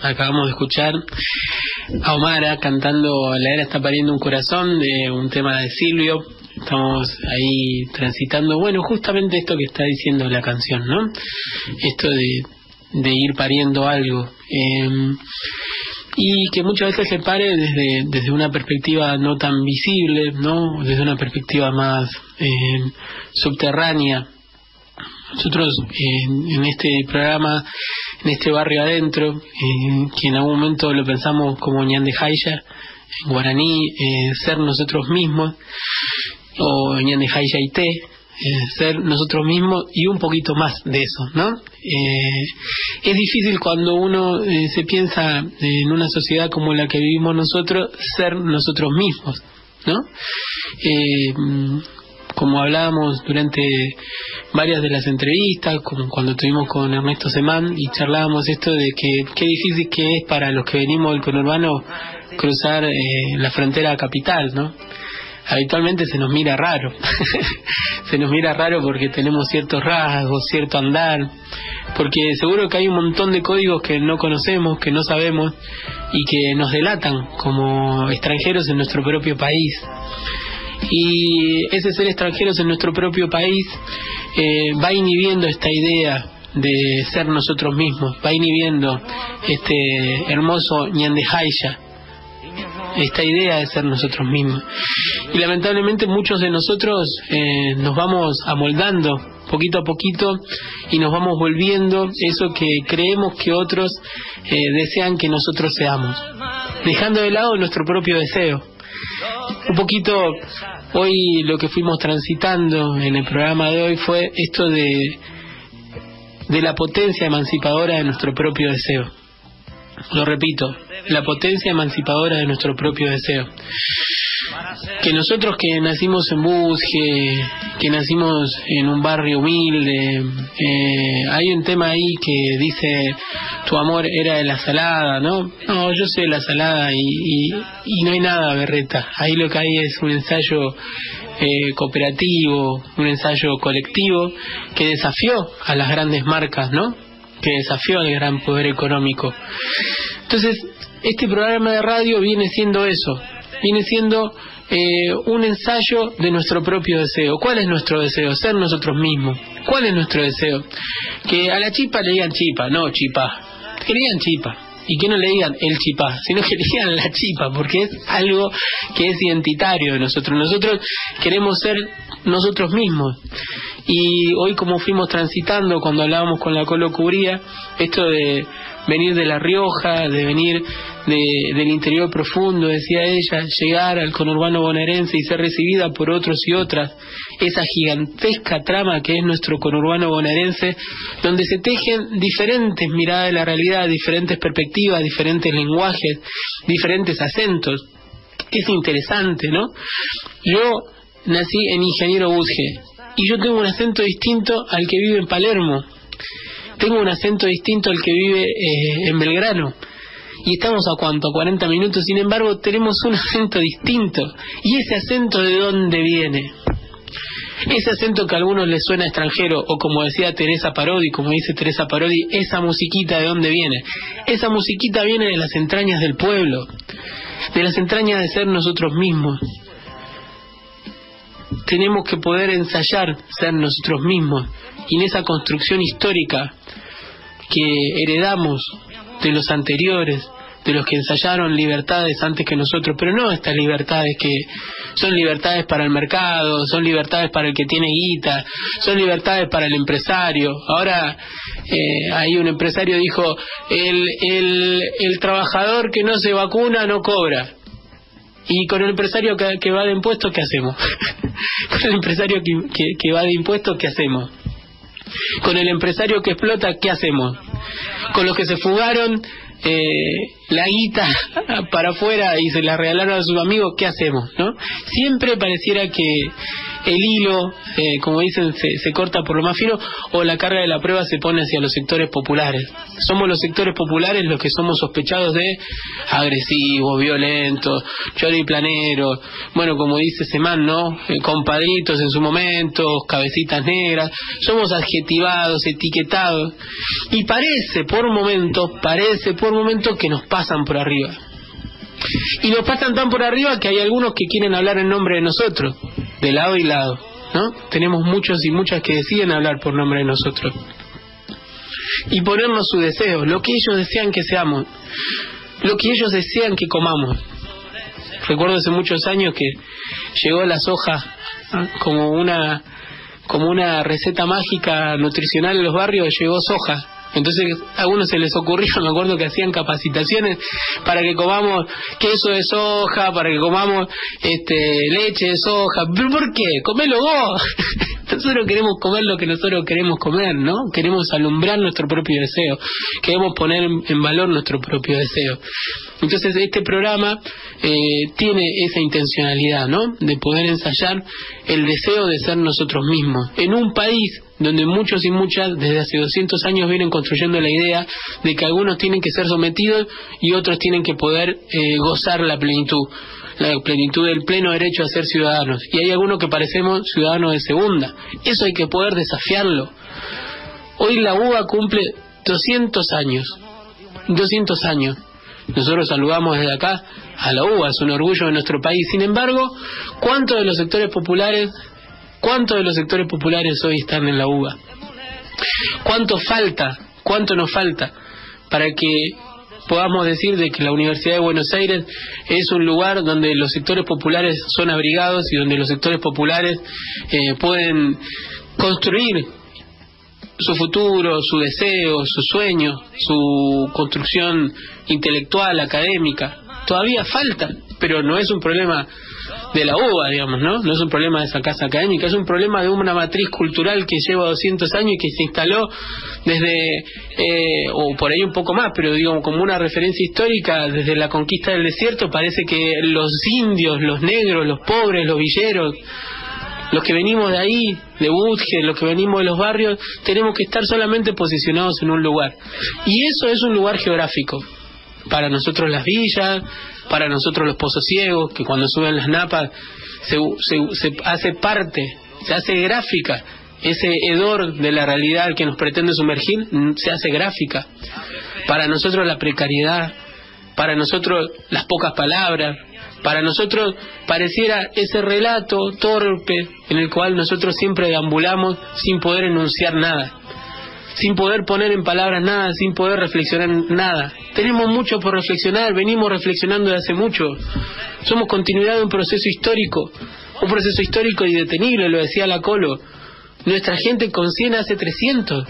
acabamos de escuchar a Omara cantando La era está pariendo un corazón, de un tema de Silvio. Estamos ahí transitando, bueno, justamente esto que está diciendo la canción, ¿no? Esto de ir pariendo algo. Y que muchas veces se pare desde una perspectiva no tan visible, ¿no? Desde una perspectiva más subterránea. Nosotros en este programa, en este barrio adentro, que en algún momento lo pensamos como Ñande Jaya, en guaraní, ser nosotros mismos, o Ñande Jaya Ité, ser nosotros mismos y un poquito más de eso, ¿no? Es difícil cuando uno se piensa en una sociedad como la que vivimos nosotros, ser nosotros mismos, ¿no? Como hablábamos durante varias de las entrevistas, como cuando estuvimos con Ernesto Semán y charlábamos esto de que qué difícil que es para los que venimos del conurbano cruzar la frontera capital, ¿no? Habitualmente se nos mira raro, se nos mira raro porque tenemos ciertos rasgos, cierto andar, porque seguro que hay un montón de códigos que no conocemos, que no sabemos y que nos delatan como extranjeros en nuestro propio país. Y ese ser extranjeros en nuestro propio país va inhibiendo esta idea de ser nosotros mismos, va inhibiendo este hermoso Ñande Jaya, esta idea de ser nosotros mismos. Y lamentablemente muchos de nosotros nos vamos amoldando poquito a poquito y nos vamos volviendo eso que creemos que otros desean que nosotros seamos, dejando de lado nuestro propio deseo. Un poquito hoy lo que fuimos transitando en el programa de hoy fue esto de la potencia emancipadora de nuestro propio deseo. Lo repito, la potencia emancipadora de nuestro propio deseo. Que nosotros que nacimos en Busge, que nacimos en un barrio humilde, hay un tema ahí que dice tu amor era de la salada, ¿no? No, yo soy de la salada y no hay nada berreta. Ahí lo que hay es un ensayo cooperativo, un ensayo colectivo que desafió a las grandes marcas, ¿no? Que desafió al gran poder económico. Entonces, este programa de radio viene siendo eso, viene siendo un ensayo de nuestro propio deseo. ¿Cuál es nuestro deseo? Ser nosotros mismos. ¿Cuál es nuestro deseo? Que a la chipa le digan chipa, no chipa, que le digan chipa. Y que no le digan el chipá, sino que le digan la chipa, porque es algo que es identitario de nosotros. Nosotros queremos ser nosotros mismos. Y hoy, como fuimos transitando cuando hablábamos con la Colo Cubría, esto de venir de La Rioja, de venir del interior profundo, decía ella, llegar al conurbano bonaerense y ser recibida por otros y otras, esa gigantesca trama que es nuestro conurbano bonaerense, donde se tejen diferentes miradas de la realidad, diferentes perspectivas, diferentes lenguajes, diferentes acentos. Es interesante, ¿no? Yo nací en Ingeniero Busge y yo tengo un acento distinto al que vive en Palermo, tengo un acento distinto al que vive en Belgrano, y estamos a cuánto, 40 minutos, sin embargo tenemos un acento distinto. ¿Y ese acento de dónde viene? Ese acento que a algunos les suena extranjero, o como decía Teresa Parodi, como dice Teresa Parodi, esa musiquita de dónde viene. Esa musiquita viene de las entrañas del pueblo, de las entrañas de ser nosotros mismos. Tenemos que poder ensayar ser nosotros mismos, y en esa construcción histórica que heredamos de los anteriores, de los que ensayaron libertades antes que nosotros, pero no estas libertades que son libertades para el mercado, son libertades para el que tiene guita, son libertades para el empresario. Ahora hay un empresario dijo, el trabajador que no se vacuna no cobra. Y con el empresario que va de impuestos, ¿qué hacemos? Con el empresario que va de impuestos, ¿qué hacemos? Con el empresario que explota, ¿qué hacemos? Con los que se fugaron la guita para afuera y se la regalaron a sus amigos, ¿qué hacemos? ¿No? Siempre pareciera que el hilo, como dicen, se corta por lo más fino, o la carga de la prueba se pone hacia los sectores populares. Somos los sectores populares los que somos sospechados de agresivos, violentos, choriplaneros, bueno, como dice Semán, ¿no? Compadritos en su momento, cabecitas negras, somos adjetivados, etiquetados, y parece por momentos que nos pasan por arriba. Y nos pasan tan por arriba que hay algunos que quieren hablar en nombre de nosotros, de lado y lado, ¿no? Tenemos muchos y muchas que deciden hablar por nombre de nosotros y ponernos su deseo, lo que ellos desean que seamos, lo que ellos desean que comamos. Recuerdo hace muchos años que llegó la soja, ¿no? como una receta mágica nutricional en los barrios, llegó soja. Entonces a algunos se les ocurrió, me acuerdo que hacían capacitaciones para que comamos queso de soja, para que comamos leche de soja. ¿Pero por qué? ¡Comelo vos! Nosotros queremos comer lo que nosotros queremos comer, ¿no? Queremos alumbrar nuestro propio deseo, queremos poner en valor nuestro propio deseo. Entonces este programa tiene esa intencionalidad, ¿no? De poder ensayar el deseo de ser nosotros mismos. En un país donde muchos y muchas desde hace 200 años vienen construyendo la idea de que algunos tienen que ser sometidos y otros tienen que poder gozar la plenitud del pleno derecho a ser ciudadanos. Y hay algunos que parecemos ciudadanos de segunda. Eso hay que poder desafiarlo. Hoy la UBA cumple 200 años. 200 años. Nosotros saludamos desde acá a la UBA, es un orgullo de nuestro país. Sin embargo, ¿cuántos de los sectores populares hoy están en la UBA? ¿Cuánto nos falta para que podamos decir de que la Universidad de Buenos Aires es un lugar donde los sectores populares son abrigados y donde los sectores populares pueden construir su futuro, su deseo, su sueño, su construcción intelectual, académica? Todavía falta, pero no es un problema de la UBA, digamos, ¿no? No es un problema de esa casa académica, es un problema de una matriz cultural que lleva 200 años y que se instaló desde, o por ahí un poco más, pero digamos como una referencia histórica desde la conquista del desierto. Parece que los indios, los negros, los pobres, los villeros, los que venimos de ahí, de Budge, los que venimos de los barrios, tenemos que estar solamente posicionados en un lugar. Y eso es un lugar geográfico. Para nosotros las villas, para nosotros los pozos ciegos, que cuando suben las napas se hace parte, se hace gráfica. Ese hedor de la realidad al que nos pretende sumergir se hace gráfica. Para nosotros la precariedad, para nosotros las pocas palabras, para nosotros pareciera ese relato torpe en el cual nosotros siempre deambulamos sin poder enunciar nada, sin poder poner en palabras nada, sin poder reflexionar nada. Tenemos mucho por reflexionar, venimos reflexionando de hace mucho. Somos continuidad de un proceso histórico indetenible, lo decía la Colo. Nuestra gente con 100 hace 300.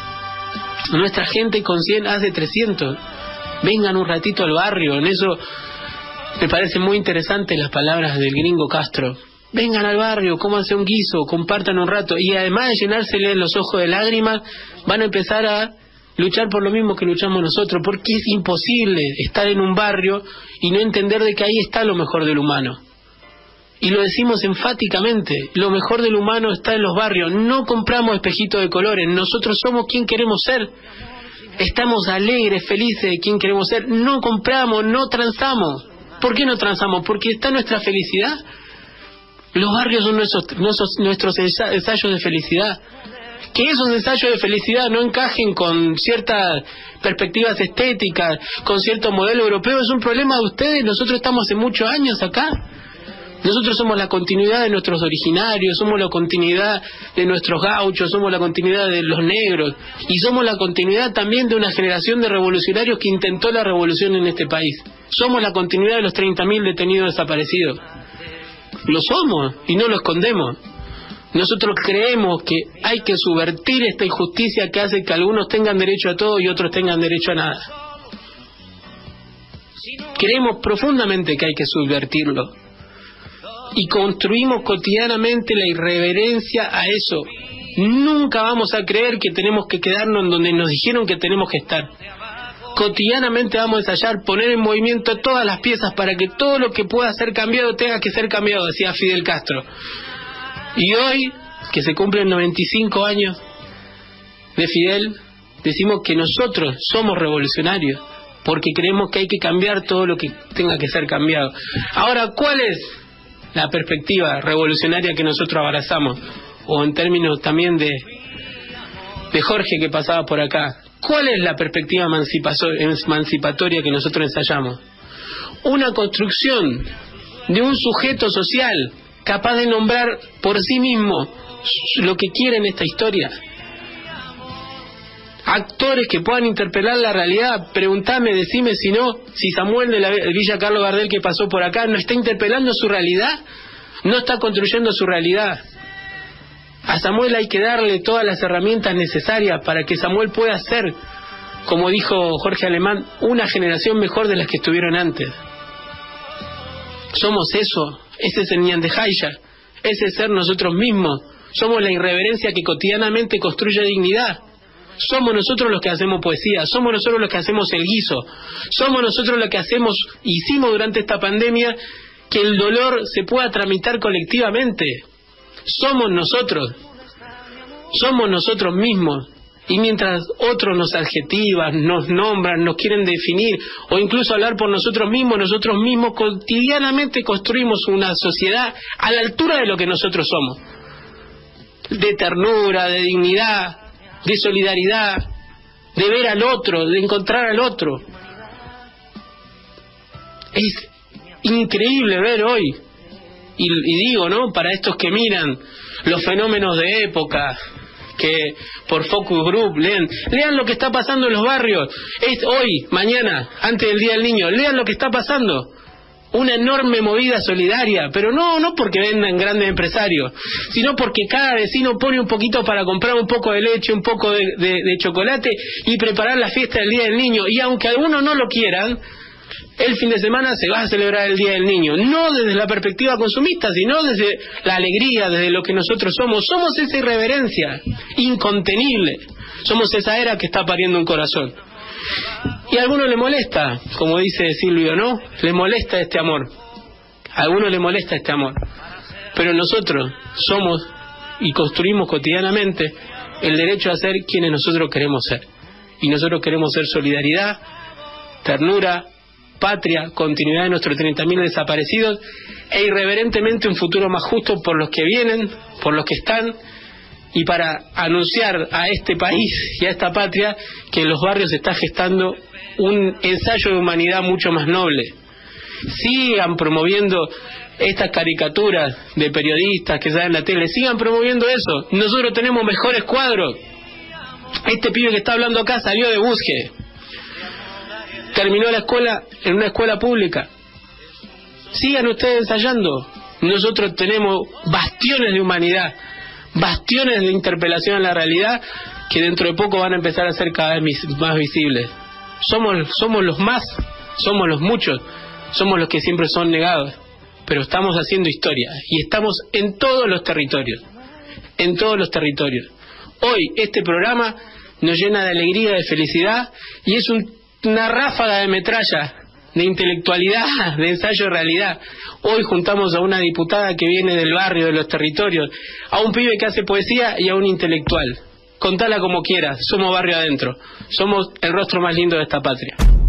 Nuestra gente con 100 hace 300. Vengan un ratito al barrio. En eso me parece muy interesante las palabras del gringo Castro. Vengan al barrio, cómanse un guiso, compartan un rato. Y además de llenárseles los ojos de lágrimas, van a empezar a luchar por lo mismo que luchamos nosotros, porque es imposible estar en un barrio y no entender de que ahí está lo mejor del humano. Y lo decimos enfáticamente, lo mejor del humano está en los barrios. No compramos espejitos de colores, nosotros somos quien queremos ser. Estamos alegres, felices de quien queremos ser. No compramos, no transamos. ¿Por qué no transamos? Porque está nuestra felicidad. Los barrios son nuestros ensayos de felicidad. Que esos ensayos de felicidad no encajen con ciertas perspectivas estéticas, con cierto modelo europeo, es un problema de ustedes. Nosotros estamos hace muchos años acá. Nosotros somos la continuidad de nuestros originarios, somos la continuidad de nuestros gauchos, somos la continuidad de los negros, y somos la continuidad también de una generación de revolucionarios que intentó la revolución en este país. Somos la continuidad de los 30.000 detenidos desaparecidos. Lo somos y no lo escondemos. Nosotros creemos que hay que subvertir esta injusticia que hace que algunos tengan derecho a todo y otros tengan derecho a nada. Creemos profundamente que hay que subvertirlo. Y construimos cotidianamente la irreverencia a eso. Nunca vamos a creer que tenemos que quedarnos en donde nos dijeron que tenemos que estar. Cotidianamente vamos a ensayar, poner en movimiento todas las piezas para que todo lo que pueda ser cambiado tenga que ser cambiado, decía Fidel Castro. Y hoy, que se cumplen 95 años de Fidel, decimos que nosotros somos revolucionarios, porque creemos que hay que cambiar todo lo que tenga que ser cambiado. Ahora, ¿cuál es la perspectiva revolucionaria que nosotros abrazamos? O en términos también de Jorge, que pasaba por acá, ¿cuál es la perspectiva emancipatoria que nosotros ensayamos? Una construcción de un sujeto social capaz de nombrar por sí mismo lo que quiere en esta historia. Actores que puedan interpelar la realidad. Preguntame, decime si no, si Samuel de la Villa Carlos Gardel, que pasó por acá, no está interpelando su realidad, no está construyendo su realidad. A Samuel hay que darle todas las herramientas necesarias para que Samuel pueda ser, como dijo Jorge Alemán, una generación mejor de las que estuvieron antes. Somos eso, ese es el Ñandejaya, ese es ser nosotros mismos. Somos la irreverencia que cotidianamente construye dignidad. Somos nosotros los que hacemos poesía, somos nosotros los que hacemos el guiso, somos nosotros los que hicimos durante esta pandemia que el dolor se pueda tramitar colectivamente. Somos nosotros mismos. Y mientras otros nos adjetivan, nos nombran, nos quieren definir o incluso hablar por nosotros mismos cotidianamente construimos una sociedad a la altura de lo que nosotros somos, de ternura, de dignidad, de solidaridad, de ver al otro, de encontrar al otro. Es increíble ver hoy, y digo, ¿no?, para estos que miran los fenómenos de época, que por Focus Group lean lo que está pasando en los barrios, es hoy, mañana, antes del Día del Niño, lean lo que está pasando. Una enorme movida solidaria, pero no porque vendan grandes empresarios, sino porque cada vecino pone un poquito para comprar un poco de leche, un poco de chocolate y preparar la fiesta del Día del Niño. Y aunque algunos no lo quieran, el fin de semana se va a celebrar el Día del Niño, no desde la perspectiva consumista, sino desde la alegría, desde lo que nosotros somos. Somos esa irreverencia incontenible, somos esa era que está pariendo un corazón. Y a algunos le molesta, como dice Silvio, ¿no? Le molesta este amor. A algunos le molesta este amor. Pero nosotros somos y construimos cotidianamente el derecho a ser quienes nosotros queremos ser. Y nosotros queremos ser solidaridad, ternura, patria, continuidad de nuestros 30.000 desaparecidos e irreverentemente un futuro más justo por los que vienen, por los que están, y para anunciar a este país y a esta patria que en los barrios se está gestando un ensayo de humanidad mucho más noble. Sigan promoviendo estas caricaturas de periodistas que salen en la tele, sigan promoviendo eso. Nosotros tenemos mejores cuadros. Este pibe que está hablando acá salió de Busge, terminó la escuela en una escuela pública. Sigan ustedes ensayando. Nosotros tenemos bastiones de humanidad, bastiones de interpelación a la realidad que dentro de poco van a empezar a ser cada vez más visibles. Somos los más, somos los muchos, somos los que siempre son negados, pero estamos haciendo historia y estamos en todos los territorios, en todos los territorios. Hoy este programa nos llena de alegría, de felicidad, y es una ráfaga de metralla, de intelectualidad, de ensayo de realidad. Hoy juntamos a una diputada que viene del barrio, de los territorios, a un pibe que hace poesía y a un intelectual. Contala como quieras, somos barrio adentro, somos el rostro más lindo de esta patria.